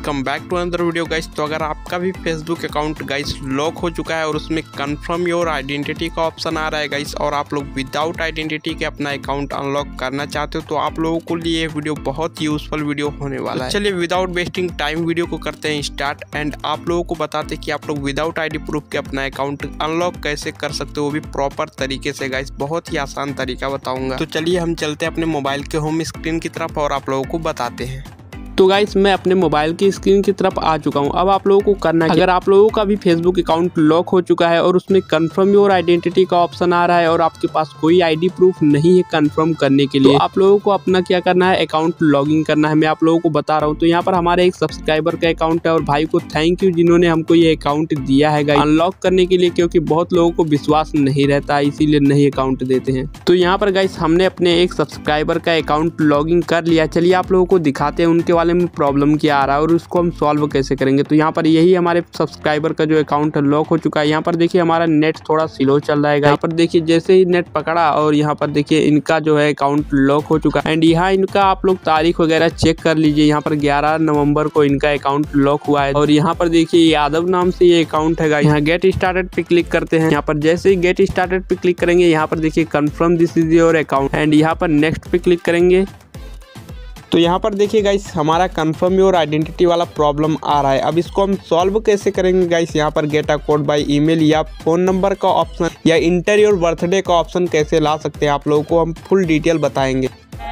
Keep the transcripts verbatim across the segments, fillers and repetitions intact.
Welcome back to another video guys. तो अगर आपका भी फेसबुक अकाउंट गाइस लॉक हो चुका है और उसमें कंफर्म योर आइडेंटिटी का ऑप्शन आ रहा है गाइस, और आप लोग विदाउट आइडेंटिटी के अपना अकाउंट अनलॉक करना चाहते हो, तो आप लोगों को लिए ये वीडियो बहुत यूजफुल वीडियो होने वाला है। चलिए विदाउट वेस्टिंग टाइम वीडियो को करते हैं स्टार्ट, एंड आप लोगों को बताते हैं कि आप लोग विदाउट आई डी प्रूफ के अपना अकाउंट अनलॉक कैसे कर सकते हो, वो भी प्रॉपर तरीके से गाइस। बहुत ही आसान तरीका बताऊंगा। तो चलिए हम चलते हैं अपने मोबाइल के होम स्क्रीन की तरफ और आप लोगों को बताते हैं। तो गाइस मैं अपने मोबाइल की स्क्रीन की तरफ आ चुका हूं। अब आप लोगों को करना है, अगर आप लोगों का भी फेसबुक अकाउंट लॉक हो चुका है और उसमें कंफर्म योर आइडेंटिटी का ऑप्शन आ रहा है और आपके पास कोई आईडी प्रूफ नहीं है कंफर्म करने के लिए, तो आप लोगों को अपना क्या करना है, अकाउंट लॉगिन करना है। मैं आप लोगों को बता रहा हूँ। तो यहाँ पर हमारे एक सब्सक्राइबर का अकाउंट है और भाई को थैंक यू जिन्होंने हमको ये अकाउंट दिया है गाइस अनलॉक करने के लिए, क्योंकि बहुत लोगों को विश्वास नहीं रहता इसीलिए नहीं अकाउंट देते हैं। तो यहाँ पर गाइस हमने अपने एक सब्सक्राइबर का अकाउंट लॉगिन कर लिया। चलिए आप लोगों को दिखाते हैं उनके वाले में प्रॉब्लम आ रहा है और उसको हम सॉल्व कैसे करेंगे। तो यहाँ पर यही हमारे सब्सक्राइबर का जो अकाउंट है लॉक हो चुका है। यहाँ पर देखिए हमारा नेट थोड़ा स्लो चल रहा है। यहाँ पर देखिए जैसे ही नेट पकड़ा और यहाँ पर देखिए इनका जो है अकाउंट लॉक हो चुका है। एंड यहाँ इनका आप लोग तारीख वगैरह चेक कर लीजिए। यहाँ पर ग्यारह नवंबर को इनका अकाउंट लॉक हुआ है और यहाँ पर देखिए यादव नाम से ये अकाउंट है। यहाँ गेट स्टार्टेड पे क्लिक करते हैं। यहाँ पर जैसे ही गेट स्टार्टेड पे क्लिक करेंगे यहाँ पर देखिए confirm this is your account, and यहाँ पर नेक्स्ट पे क्लिक करेंगे। तो यहाँ पर देखिए गाइस हमारा कंफर्म योर आइडेंटिटी वाला प्रॉब्लम आ रहा है। अब इसको हम सॉल्व कैसे करेंगे गाइस, यहाँ पर get a code by email या फोन नंबर का ऑप्शन या इंटर योर बर्थडे का ऑप्शन कैसे ला सकते हैं, आप लोगों को हम फुल डिटेल बताएंगे।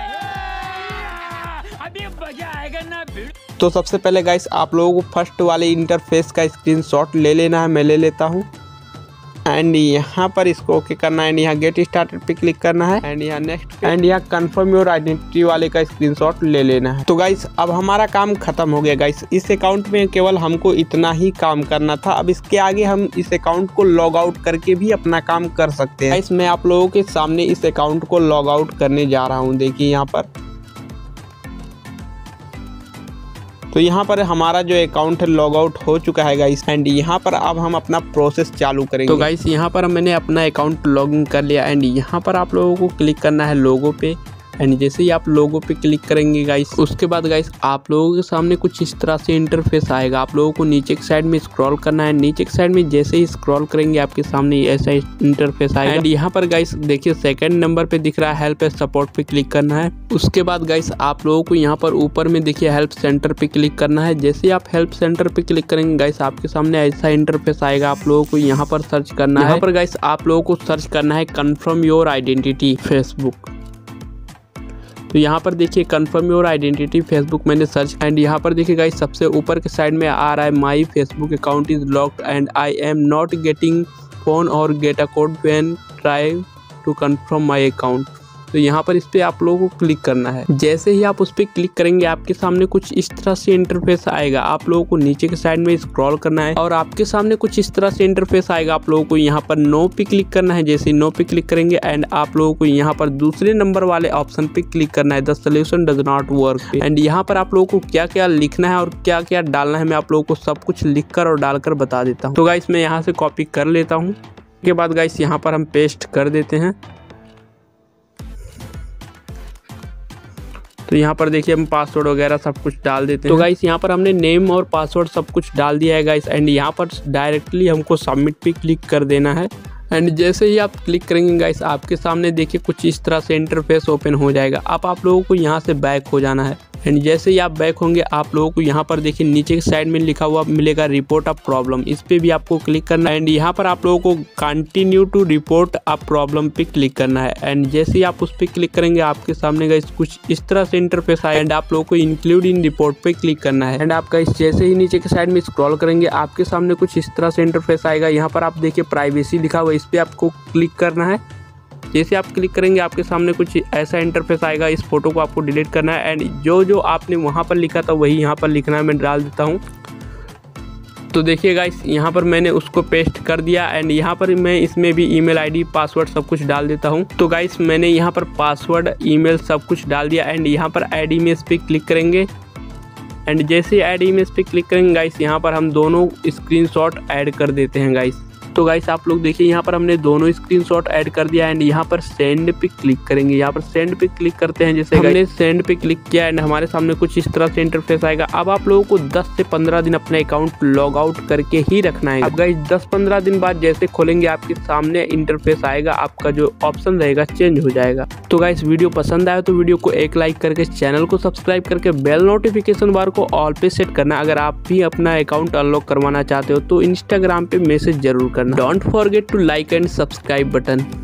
अभी मजा आएगा ना। तो सबसे पहले गाइस आप लोगों को फर्स्ट वाले इंटरफेस का स्क्रीनशॉट ले लेना है। मैं ले लेता हूँ एंड यहाँ पर इसको ओके करना है। एंड यहाँ गेट स्टार्टेड पे क्लिक करना है एंड यहाँ नेक्स्ट एंड यहाँ कंफर्म योर आइडेंटिटी वाले का स्क्रीनशॉट ले लेना है। तो गाइस अब हमारा काम खत्म हो गया गाइस। इस अकाउंट में केवल हमको इतना ही काम करना था। अब इसके आगे हम इस अकाउंट को लॉग आउट करके भी अपना काम कर सकते हैं। गाइस मैं आप लोगों के सामने इस अकाउंट को लॉग आउट करने जा रहा हूँ। देखिए यहाँ पर तो यहाँ पर हमारा जो अकाउंट है लॉग आउट हो चुका है गाइस, एंड यहाँ पर अब हम अपना प्रोसेस चालू करेंगे। तो गाइस यहाँ पर मैंने अपना अकाउंट लॉगिन कर लिया एंड यहाँ पर आप लोगों को क्लिक करना है लोगो पे। एंड जैसे ही आप लोगो पे क्लिक करेंगे गाइस, उसके बाद गाइस आप लोगों के सामने कुछ इस तरह से इंटरफेस आएगा। आप लोगों को नीचे की साइड में स्क्रॉल करना है। नीचे की साइड में जैसे ही स्क्रॉल करेंगे आपके सामने ऐसा इंटरफेस आएगा। एंड यहाँ पर गाइस देखिए सेकंड नंबर पे दिख रहा है हेल्प एंड सपोर्ट पे क्लिक करना है। उसके बाद गाइस आप लोगों को यहाँ पर ऊपर में देखिए हेल्प सेंटर पे क्लिक करना है। जैसे ही आप हेल्प सेंटर पे क्लिक करेंगे गाइस आपके सामने ऐसा इंटरफेस आएगा। आप लोगों को यहाँ पर सर्च करना है। यहाँ पर गाइस आप लोगों को सर्च करना है कंफर्म योर आइडेंटिटी फेसबुक। तो यहाँ पर देखिए कंफर्म योर आइडेंटिटी फेसबुक मैंने सर्च, एंड यहाँ पर देखिए गाइस सबसे ऊपर के साइड में आ रहा है my Facebook account is locked and I am not getting phone or get a code when try to confirm my account. तो यहाँ पर इस पर आप लोगों को क्लिक करना है। जैसे ही आप उस पर क्लिक करेंगे आपके सामने कुछ इस तरह से इंटरफेस आएगा। आप लोगों को नीचे के साइड में स्क्रॉल करना है और आपके सामने कुछ इस तरह से इंटरफेस आएगा। आप लोगों को यहाँ पर नो पे क्लिक करना है। जैसे नो पे क्लिक करेंगे एंड आप लोगों को यहाँ पर दूसरे नंबर वाले ऑप्शन पे क्लिक करना है, the solution does not work. And यहाँ पर आप लोगों को क्या क्या लिखना है और क्या क्या डालना है मैं आप लोगों को सब कुछ लिख कर और डालकर बता देता हूँ। तो गाइस मैं यहाँ से कॉपी कर लेता हूँ। उसके बाद गाइस यहाँ पर हम पेस्ट कर देते हैं। तो यहाँ पर देखिए हम पासवर्ड वगैरह सब कुछ डाल देते हैं। तो गाइस यहाँ पर हमने नेम और पासवर्ड सब कुछ डाल दिया है गाइस, एंड यहाँ पर डायरेक्टली हमको सबमिट पे क्लिक कर देना है। एंड जैसे ही आप क्लिक करेंगे गाइस आपके सामने देखिए कुछ इस तरह से इंटरफेस ओपन हो जाएगा। अब आप लोगों को यहाँ से बैक हो जाना है। एंड जैसे ही आप बैक होंगे आप लोगों को यहाँ पर देखिए नीचे की साइड में लिखा हुआ मिलेगा रिपोर्ट अ प्रॉब्लम, इस पे भी आपको क्लिक करना है। एंड यहाँ पर आप लोगों को continue to report a problem पे क्लिक करना है। एंड जैसे ही आप उस पर क्लिक करेंगे आपके सामने गाइस कुछ इस तरह से इंटरफेस आए एंड आप लोगों को इंक्लूड इन रिपोर्ट पे क्लिक करना है। एंड आप गाइस जैसे ही नीचे की साइड में स्क्रॉल करेंगे आपके सामने कुछ इस तरह से इंटरफेस आएगा। यहाँ पर आप देखिए प्राइवेसी लिखा हुआ, इस पे आपको क्लिक करना है। जैसे आप क्लिक करेंगे आपके सामने कुछ ऐसा इंटरफेस आएगा। इस फोटो को आपको डिलीट करना है एंड जो जो आपने वहाँ पर लिखा था वही यहाँ पर लिखना है। मैं डाल देता हूँ। तो देखिए गाइस यहाँ पर मैंने उसको पेस्ट कर दिया एंड यहाँ पर मैं इसमें भी ईमेल आईडी पासवर्ड सब कुछ डाल देता हूँ। तो गाइस मैंने यहाँ पर पासवर्ड ईमेल सब कुछ डाल दिया एंड यहाँ पर ऐड इमेज पे क्लिक करेंगे। एंड जैसे ऐड इमेज पे क्लिक करेंगे गाइस यहाँ पर हम दोनों स्क्रीनशॉट ऐड कर देते हैं गाइस। तो गाइस आप लोग देखिए यहाँ पर हमने दोनों स्क्रीनशॉट ऐड कर दिया एंड यहाँ पर सेंड पे क्लिक करेंगे। यहाँ पर सेंड पे क्लिक करते हैं, जैसे हमने सेंड पे क्लिक किया एंड हमारे सामने कुछ इस तरह से इंटरफेस आएगा। अब आप लोगों को दस से पंद्रह दिन अपना अकाउंट लॉग आउट करके ही रखना है। अब गाइस दस पंद्रह दिन बाद जैसे खोलेंगे आपके सामने इंटरफेस आएगा, आपका जो ऑप्शन रहेगा चेंज हो जाएगा। तो गाइस वीडियो पसंद आया तो वीडियो को एक लाइक करके चैनल को सब्सक्राइब करके बेल नोटिफिकेशन बार को ऑल पे सेट करना। अगर आप भी अपना अकाउंट अनलॉक करवाना चाहते हो तो इंस्टाग्राम पे मैसेज जरूर करना। Don't forget to like and subscribe button.